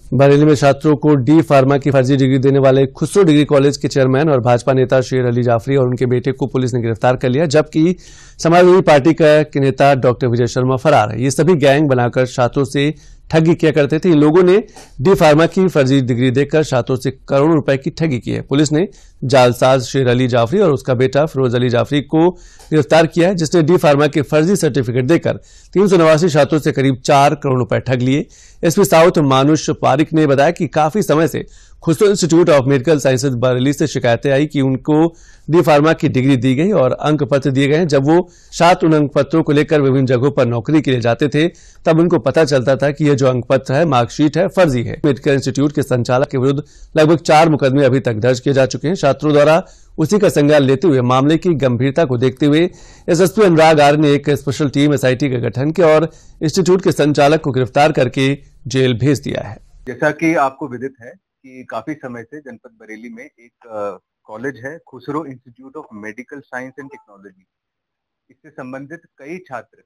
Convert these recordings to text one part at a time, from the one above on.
बरेली में छात्रों को डी फार्मा की फर्जी डिग्री देने वाले खुसरो डिग्री कॉलेज के चेयरमैन और भाजपा नेता शेर अली जाफरी और उनके बेटे को पुलिस ने गिरफ्तार कर लिया, जबकि समाजवादी पार्टी के नेता डॉक्टर विजय शर्मा फरार है। ये सभी गैंग बनाकर छात्रों से ठगी किया करते थे। इन लोगों ने डी फार्मा की फर्जी डिग्री देकर छात्रों से करोड़ों रुपए की ठगी की है। पुलिस ने जालसाज शेर अली जाफरी और उसका बेटा फिरोज अली जाफरी को गिरफ्तार किया है, जिसने डी फार्मा के फर्जी सर्टिफिकेट देकर 389 छात्रों से करीब 4 करोड़ रुपए ठग लिए। एसपी साउथ मानुष पारिक ने बताया कि काफी समय से Khusro institute of medical sciences Bareilly से शिकायतें आई कि उनको डी फार्मा की डिग्री दी गई और अंक पत्र दिए गए हैं। जब वो छात्र उन अंक पत्रों को लेकर विभिन्न जगहों पर नौकरी के लिए जाते थे, तब उनको पता चलता था कि यह जो अंक पत्र है, मार्कशीट है, फर्जी है। मेडिकल इंस्टीट्यूट के संचालक के विरुद्ध लगभग 4 मुकदमे अभी तक दर्ज किए जा चुके हैं। छात्रों द्वारा उसी का संज्ञान लेते हुए मामले की गंभीरता को देखते हुए एसएसपी अनुराग आर्य ने एक स्पेशल टीम एसआईटी का गठन किया और इंस्टीट्यूट के संचालक को गिरफ्तार करके जेल भेज दिया है। जैसा कि आपको विदित है कि काफी समय से जनपद बरेली में एक कॉलेज है, Khusro institute of medical science and technology. इससे संबंधित कई छात्र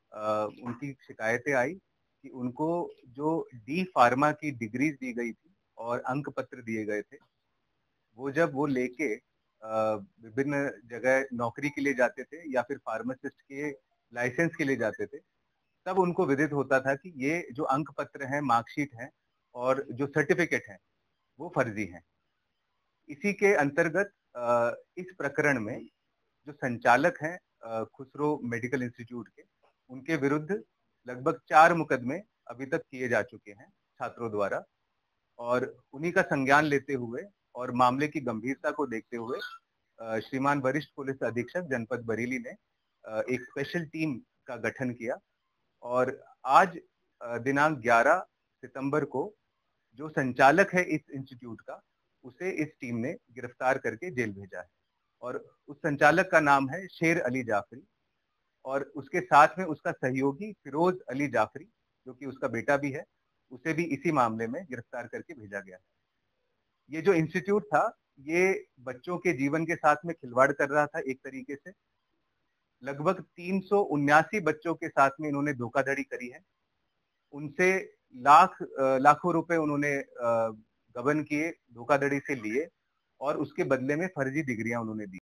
उनकी शिकायतें आई कि उनको जो डी फार्मा की डिग्रीज दी गई थी और अंक पत्र दिए गए थे, जब वो लेके विभिन्न जगह नौकरी के लिए जाते थे या फिर फार्मासिस्ट के लाइसेंस के लिए जाते थे, तब उनको विदित होता था कि ये जो अंक पत्र हैं, मार्कशीट है और जो सर्टिफिकेट है वो फर्जी हैं। इसी के अंतर्गत इस प्रकरण में जो संचालक हैं खुसरो मेडिकल इंस्टीट्यूट के, उनके विरुद्ध लगभग 4 मुकदमे अभी तक किए जा चुके हैं छात्रों द्वारा, और उन्हीं का संज्ञान लेते हुए और मामले की गंभीरता को देखते हुए श्रीमान वरिष्ठ पुलिस अधीक्षक जनपद बरेली ने एक स्पेशल टीम का गठन किया और आज दिनांक 11 सितंबर को जो संचालक है इस इंस्टीट्यूट का, उसे इस टीम ने गिरफ्तार करके जेल भेजा है। और उस संचालक का नाम है शेर अली जाफरी और उसके साथ में उसका सहयोगी फिरोज अली जाफरी, जो कि उसका बेटा भी है, उसे भी इसी मामले में गिरफ्तार करके भेजा गया है। ये जो इंस्टीट्यूट था, ये बच्चों के जीवन के साथ में खिलवाड़ कर रहा था। एक तरीके से लगभग 379 बच्चों के साथ में इन्होंने धोखाधड़ी करी है। उनसे लाखों रुपए उन्होंने गबन किए, धोखाधड़ी से लिए और उसके बदले में फर्जी डिग्रियां उन्होंने दी।